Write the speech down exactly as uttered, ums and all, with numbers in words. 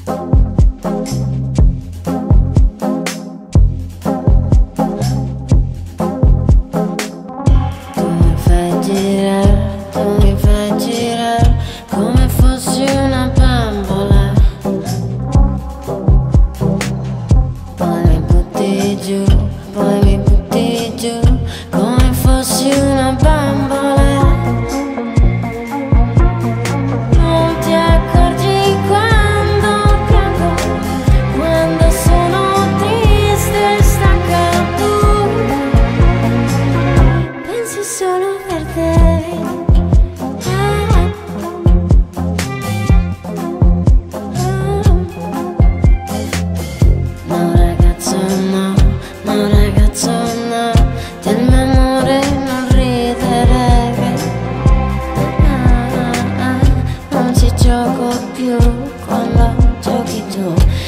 Poi mi butti giù come fossi una bambola. Non ti accorgi quando piango, quando sono triste e stanca. Tu pensi solo per te. No ragazzo no, no ragazzo no, del mio amore non ridere. Ah, ah, ah, non ci gioco più quando giochi tu.